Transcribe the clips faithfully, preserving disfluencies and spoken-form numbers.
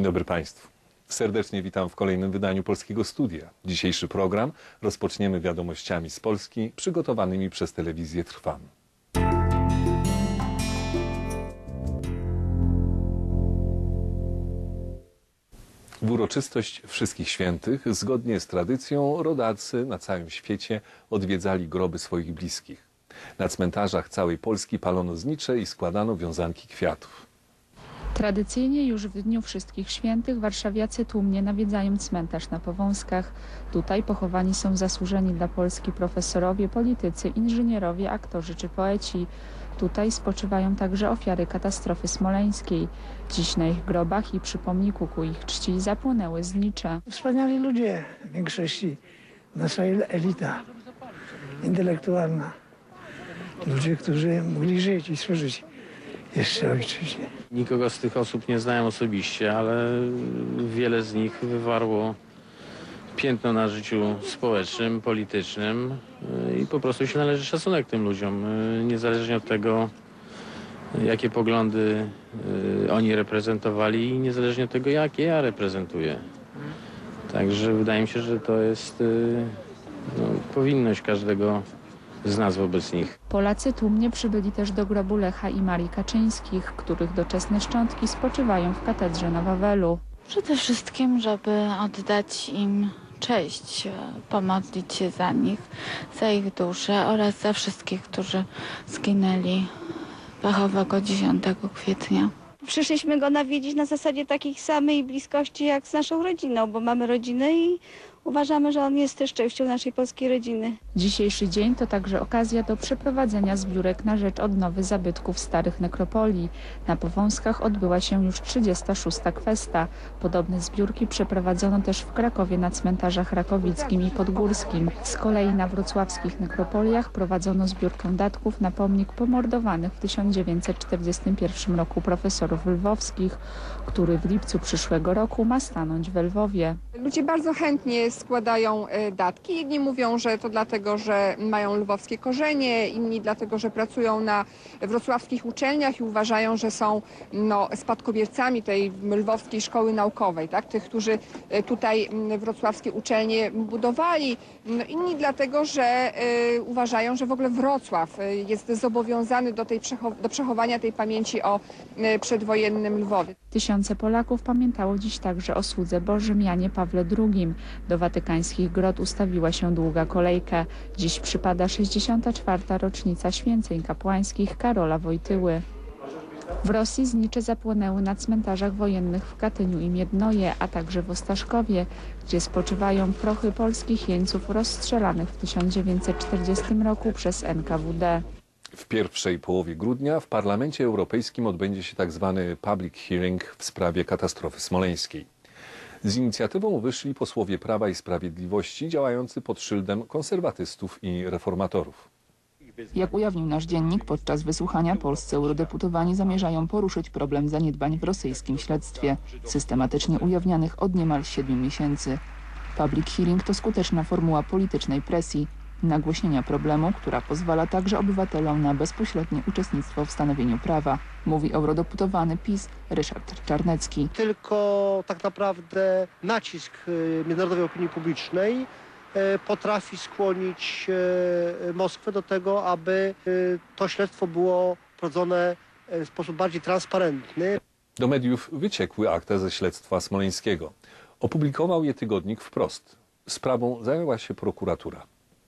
Dzień dobry Państwu. Serdecznie witam w kolejnym wydaniu Polskiego Studia. Dzisiejszy program rozpoczniemy wiadomościami z Polski przygotowanymi przez telewizję Trwam. W uroczystość Wszystkich Świętych, zgodnie z tradycją, rodacy na całym świecie odwiedzali groby swoich bliskich. Na cmentarzach całej Polski palono znicze i składano wiązanki kwiatów. Tradycyjnie już w Dniu Wszystkich Świętych warszawiacy tłumnie nawiedzają cmentarz na Powązkach. Tutaj pochowani są zasłużeni dla Polski profesorowie, politycy, inżynierowie, aktorzy czy poeci. Tutaj spoczywają także ofiary katastrofy smoleńskiej. Dziś na ich grobach i przy pomniku ku ich czci zapłonęły znicze. Wspaniali ludzie, w większości nasza elita intelektualna. Ludzie, którzy mogli żyć i służyć jeszcze ojczyźnie. Nikogo z tych osób nie znałem osobiście, ale wiele z nich wywarło piętno na życiu społecznym, politycznym i po prostu się należy szacunek tym ludziom, niezależnie od tego, jakie poglądy oni reprezentowali i niezależnie od tego, jakie ja reprezentuję. Także wydaje mi się, że to jest no, powinność każdego z nas wobec nich. Polacy tłumnie przybyli też do grobu Lecha i Marii Kaczyńskich, których doczesne szczątki spoczywają w katedrze na Wawelu. Przede wszystkim, żeby oddać im cześć, pomodlić się za nich, za ich duszę oraz za wszystkich, którzy zginęli pechowego dziesiątego kwietnia. Przyszliśmy go nawiedzić na zasadzie takiej samej bliskości jak z naszą rodziną, bo mamy rodzinę i uważamy, że on jest też częścią naszej polskiej rodziny. Dzisiejszy dzień to także okazja do przeprowadzenia zbiórek na rzecz odnowy zabytków starych nekropolii. Na Powązkach odbyła się już trzydziesta szósta kwesta. Podobne zbiórki przeprowadzono też w Krakowie na cmentarzach rakowickim i podgórskim. Z kolei na wrocławskich nekropoliach prowadzono zbiórkę datków na pomnik pomordowanych w tysiąc dziewięćset czterdziestym pierwszym roku profesorów lwowskich, który w lipcu przyszłego roku ma stanąć w Lwowie. Ludzie bardzo chętnie składają datki. Jedni mówią, że to dlatego, że mają lwowskie korzenie, inni dlatego, że pracują na wrocławskich uczelniach i uważają, że są no, spadkobiercami tej lwowskiej szkoły naukowej, tak? Tych, którzy tutaj wrocławskie uczelnie budowali. No, inni dlatego, że y, uważają, że w ogóle Wrocław jest zobowiązany do, tej przechow- do przechowania tej pamięci o y, przedwojennym Lwowie. Tysiące Polaków pamiętało dziś także o słudze Bożym Janie Pawle drugim. Do watykańskich grot ustawiła się długa kolejka. Dziś przypada sześćdziesiąta czwarta rocznica święceń kapłańskich Karola Wojtyły. W Rosji znicze zapłonęły na cmentarzach wojennych w Katyniu i Miednoje, a także w Ostaszkowie, gdzie spoczywają prochy polskich jeńców rozstrzelanych w tysiąc dziewięćset czterdziestym roku przez N K W D. W pierwszej połowie grudnia w Parlamencie Europejskim odbędzie się tzw. public hearing w sprawie katastrofy smoleńskiej. Z inicjatywą wyszli posłowie Prawa i Sprawiedliwości działający pod szyldem konserwatystów i reformatorów. Jak ujawnił nasz dziennik, podczas wysłuchania polscy eurodeputowani zamierzają poruszyć problem zaniedbań w rosyjskim śledztwie, systematycznie ujawnianych od niemal siedmiu miesięcy. Public hearing to skuteczna formuła politycznej presji, nagłośnienia problemu, która pozwala także obywatelom na bezpośrednie uczestnictwo w stanowieniu prawa, mówi eurodeputowany PiS Ryszard Czarnecki. Tylko tak naprawdę nacisk międzynarodowej opinii publicznej potrafi skłonić Moskwę do tego, aby to śledztwo było prowadzone w sposób bardziej transparentny. Do mediów wyciekły akta ze śledztwa smoleńskiego. Opublikował je tygodnik Wprost. Sprawą zajęła się prokuratura.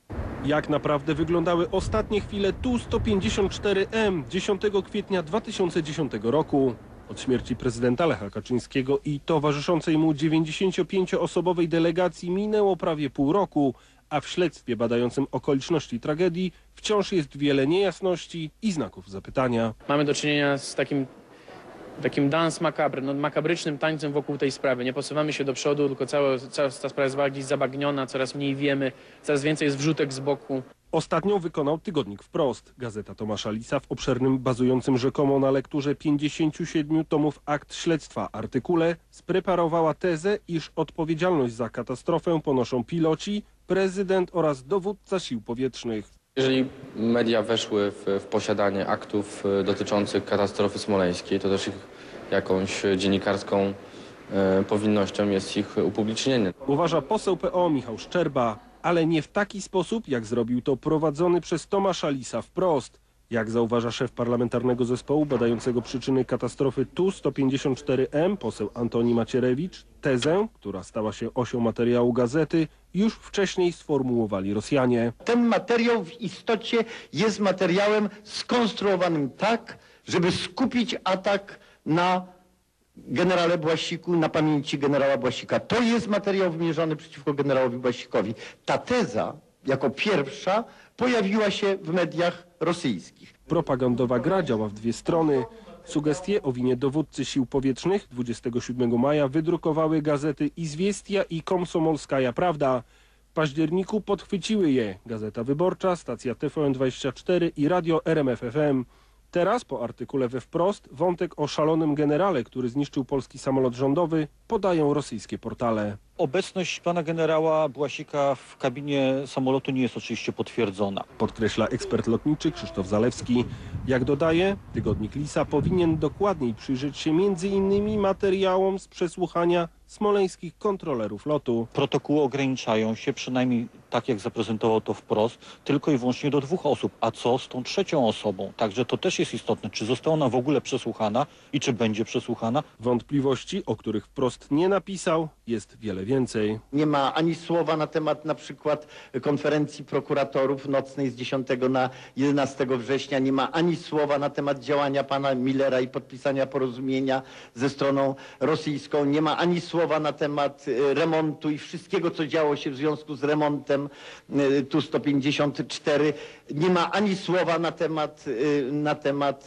Jak naprawdę wyglądały ostatnie chwile T U sto pięćdziesiąt cztery M dziesiątego kwietnia dwa tysiące dziesiątego roku. Od śmierci prezydenta Lecha Kaczyńskiego i towarzyszącej mu dziewięćdziesięciopięcioosobowej delegacji minęło prawie pół roku, a w śledztwie badającym okoliczności tragedii wciąż jest wiele niejasności i znaków zapytania. Mamy do czynienia z takim, takim dance macabre, no, makabrycznym tańcem wokół tej sprawy. Nie posuwamy się do przodu, tylko cała, cała ta sprawa jest bardziej zabagniona, coraz mniej wiemy, coraz więcej jest wrzutek z boku. Ostatnią wykonał tygodnik Wprost. Gazeta Tomasza Lisa w obszernym, bazującym rzekomo na lekturze pięćdziesięciu siedmiu tomów akt śledztwa artykule spreparowała tezę, iż odpowiedzialność za katastrofę ponoszą piloci, prezydent oraz dowódca sił powietrznych. Jeżeli media weszły w, w posiadanie aktów dotyczących katastrofy smoleńskiej, to też ich jakąś dziennikarską e, powinnością jest ich upublicznienie. Uważa poseł P O Michał Szczerba, ale nie w taki sposób, jak zrobił to prowadzony przez Tomasza Lisa wprost. Jak zauważa szef parlamentarnego zespołu badającego przyczyny katastrofy T U sto pięćdziesiąt cztery M, poseł Antoni Macierewicz, tezę, która stała się osią materiału gazety, już wcześniej sformułowali Rosjanie. Ten materiał w istocie jest materiałem skonstruowanym tak, żeby skupić atak na generale Błasiku, na pamięci generała Błasika. To jest materiał wymierzony przeciwko generałowi Błasikowi. Ta teza jako pierwsza pojawiła się w mediach rosyjskich. Propagandowa gra działa w dwie strony. Sugestie o winie dowódcy sił powietrznych dwudziestego siódmego maja wydrukowały gazety Izwiestia i Komsomolskaja Prawda. W październiku podchwyciły je Gazeta Wyborcza, stacja T V N dwadzieścia cztery i radio R M F F M. Teraz, po artykule we Wprost, wątek o szalonym generale, który zniszczył polski samolot rządowy, podają rosyjskie portale. Obecność pana generała Błasika w kabinie samolotu nie jest oczywiście potwierdzona. Podkreśla ekspert lotniczy Krzysztof Zalewski. Jak dodaje, tygodnik Lisa powinien dokładniej przyjrzeć się między innymi materiałom z przesłuchania smoleńskich kontrolerów lotu. Protokoły ograniczają się, przynajmniej tak jak zaprezentował to Wprost, tylko i wyłącznie do dwóch osób. A co z tą trzecią osobą? Także to też jest istotne. Czy została ona w ogóle przesłuchana i czy będzie przesłuchana? Wątpliwości, o których Wprost nie napisał, jest wiele więcej. Nie ma ani słowa na temat na przykład konferencji prokuratorów nocnej z dziesiątego na jedenastego września. Nie ma ani słowa na temat działania pana Millera i podpisania porozumienia ze stroną rosyjską. Nie ma ani słowa na temat remontu i wszystkiego, co działo się w związku z remontem T U sto pięćdziesiąt cztery. Nie ma ani słowa na temat, na temat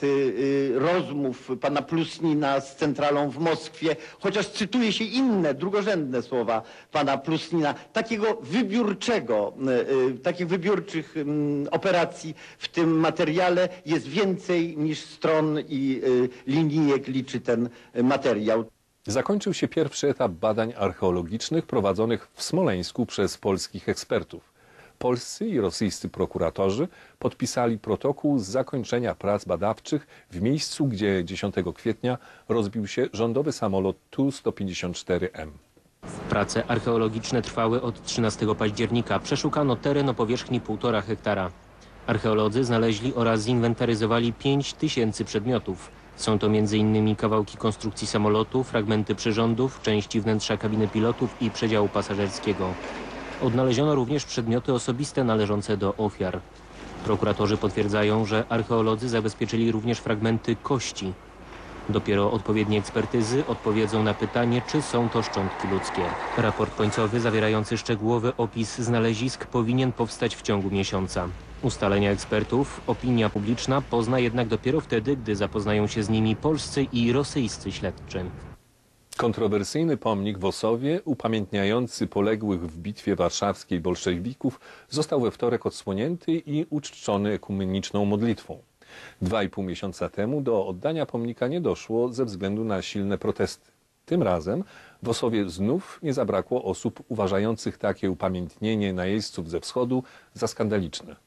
rozmów pana Plusnina z centralą w Moskwie, chociaż cytuje się inne, drugorzędne słowa pana Plusnina. Takiego wybiórczego, takich wybiórczych operacji w tym materiale jest więcej niż stron i linijek liczy ten materiał. Zakończył się pierwszy etap badań archeologicznych prowadzonych w Smoleńsku przez polskich ekspertów. Polscy i rosyjscy prokuratorzy podpisali protokół z zakończenia prac badawczych w miejscu, gdzie dziesiątego kwietnia rozbił się rządowy samolot T U sto pięćdziesiąt cztery M. Prace archeologiczne trwały od trzynastego października. Przeszukano teren o powierzchni półtora hektara. Archeolodzy znaleźli oraz zinwentaryzowali pięć tysięcy przedmiotów. Są to między innymi kawałki konstrukcji samolotu, fragmenty przyrządów, części wnętrza kabiny pilotów i przedziału pasażerskiego. Odnaleziono również przedmioty osobiste należące do ofiar. Prokuratorzy potwierdzają, że archeolodzy zabezpieczyli również fragmenty kości. Dopiero odpowiednie ekspertyzy odpowiedzą na pytanie, czy są to szczątki ludzkie. Raport końcowy zawierający szczegółowy opis znalezisk powinien powstać w ciągu miesiąca. Ustalenia ekspertów opinia publiczna pozna jednak dopiero wtedy, gdy zapoznają się z nimi polscy i rosyjscy śledczy. Kontrowersyjny pomnik w Osowie, upamiętniający poległych w Bitwie Warszawskiej bolszewików, został we wtorek odsłonięty i uczczony ekumeniczną modlitwą. Dwa i pół miesiąca temu do oddania pomnika nie doszło ze względu na silne protesty. Tym razem w Osowie znów nie zabrakło osób uważających takie upamiętnienie najeźdźców ze wschodu za skandaliczne.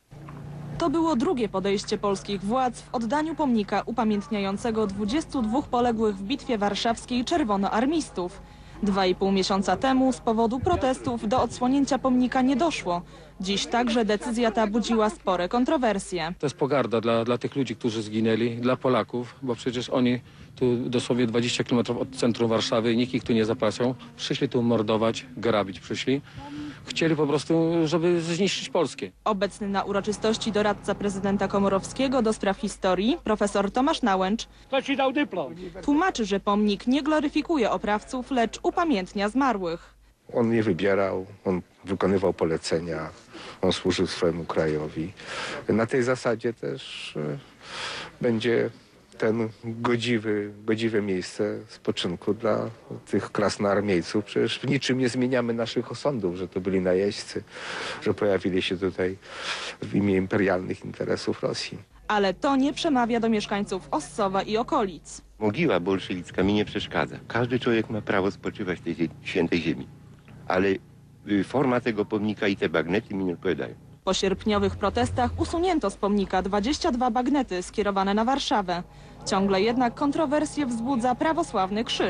To było drugie podejście polskich władz w oddaniu pomnika upamiętniającego dwudziestu dwóch poległych w Bitwie Warszawskiej czerwonoarmistów. Dwa i pół miesiąca temu z powodu protestów do odsłonięcia pomnika nie doszło. Dziś także decyzja ta budziła spore kontrowersje. To jest pogarda dla, dla tych ludzi, którzy zginęli, dla Polaków, bo przecież oni tu dosłownie dwadzieścia kilometrów od centrum Warszawy, nikt ich tu nie zapraszał. Przyszli tu mordować, grabić przyszli. Chcieli po prostu, żeby zniszczyć Polskę. Obecny na uroczystości doradca prezydenta Komorowskiego do spraw historii, profesor Tomasz Nałęcz, Kto ci dał dyplom? tłumaczy, że pomnik nie gloryfikuje oprawców, lecz upamiętnia zmarłych. On nie wybierał, on wykonywał polecenia, on służył swojemu krajowi. Na tej zasadzie też e, będzie ten godziwy, godziwe miejsce spoczynku dla tych krasnoarmiejców. Przecież w niczym nie zmieniamy naszych osądów, że to byli najeźdźcy, że pojawili się tutaj w imię imperialnych interesów Rosji. Ale to nie przemawia do mieszkańców Ossowa i okolic. Mogiła bolszewicka mi nie przeszkadza. Każdy człowiek ma prawo spoczywać w tej zie- świętej ziemi. Ale y, forma tego pomnika i te bagnety mi nie odpowiadają. Po sierpniowych protestach usunięto z pomnika dwadzieścia dwa bagnety skierowane na Warszawę. Ciągle jednak kontrowersje wzbudza prawosławny krzyż.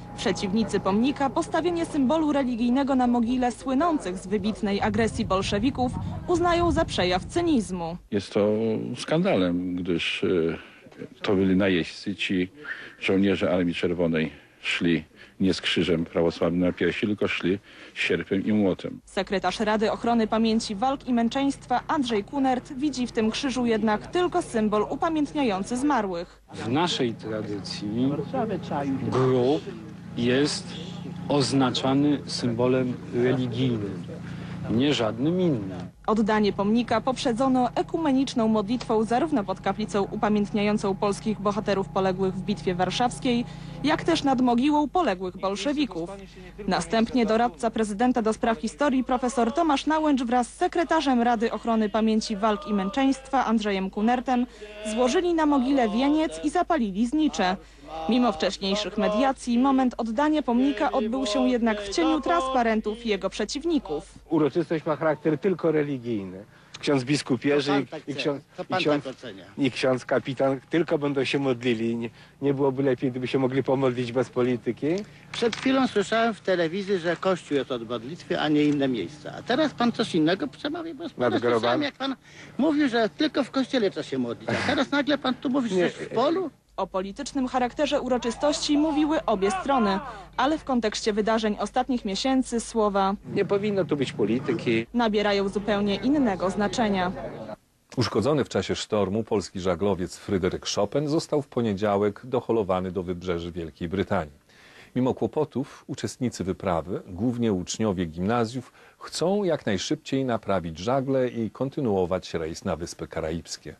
Przeciwnicy pomnika postawienie symbolu religijnego na mogile słynących z wybitnej agresji bolszewików uznają za przejaw cynizmu. Jest to skandalem, gdyż to byli najeźdźcy, ci żołnierze Armii Czerwonej szli nie z krzyżem prawosławnym na piersi, tylko szli sierpem i młotem. Sekretarz Rady Ochrony Pamięci Walk i Męczeństwa Andrzej Kunert widzi w tym krzyżu jednak tylko symbol upamiętniający zmarłych. W naszej tradycji grób jest oznaczany symbolem religijnym, nie żadnym innym. Oddanie pomnika poprzedzono ekumeniczną modlitwą zarówno pod kaplicą upamiętniającą polskich bohaterów poległych w Bitwie Warszawskiej, jak też nad mogiłą poległych bolszewików. Następnie doradca prezydenta do spraw historii profesor Tomasz Nałęcz wraz z sekretarzem Rady Ochrony Pamięci Walk i Męczeństwa Andrzejem Kunertem złożyli na mogile wieniec i zapalili znicze. Mimo wcześniejszych mediacji moment oddania pomnika odbył się jednak w cieniu transparentów jego przeciwników. Uroczystość ma charakter tylko religijny. Ksiądz biskup Jerzy i, i, ksiądz, i, ksiądz, i ksiądz kapitan tylko będą się modlili. Nie, nie byłoby lepiej, gdyby się mogli pomodlić bez polityki? Przed chwilą słyszałem w telewizji, że Kościół jest od modlitwy, a nie inne miejsca. A teraz pan coś innego przemawia, bo słyszałem, jak pan mówił, że tylko w kościele trzeba się modlić. A teraz nagle pan tu mówi, że w polu? O politycznym charakterze uroczystości mówiły obie strony, ale w kontekście wydarzeń ostatnich miesięcy słowa nie powinno tu być polityki. Nabierają zupełnie innego znaczenia. Uszkodzony w czasie sztormu polski żaglowiec Fryderyk Chopin został w poniedziałek doholowany do wybrzeży Wielkiej Brytanii. Mimo kłopotów uczestnicy wyprawy, głównie uczniowie gimnazjów, chcą jak najszybciej naprawić żagle i kontynuować rejs na Wyspy Karaibskie.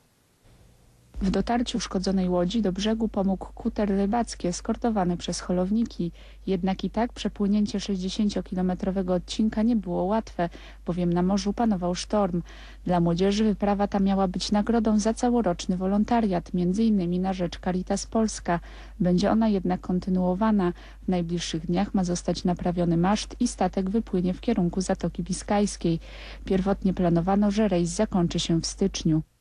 W dotarciu uszkodzonej łodzi do brzegu pomógł kuter rybacki eskortowany przez holowniki. Jednak i tak przepłynięcie sześćdziesięciokilometrowego odcinka nie było łatwe, bowiem na morzu panował sztorm. Dla młodzieży wyprawa ta miała być nagrodą za całoroczny wolontariat, między innymi na rzecz Caritas Polska. Będzie ona jednak kontynuowana. W najbliższych dniach ma zostać naprawiony maszt i statek wypłynie w kierunku Zatoki Biskajskiej. Pierwotnie planowano, że rejs zakończy się w styczniu.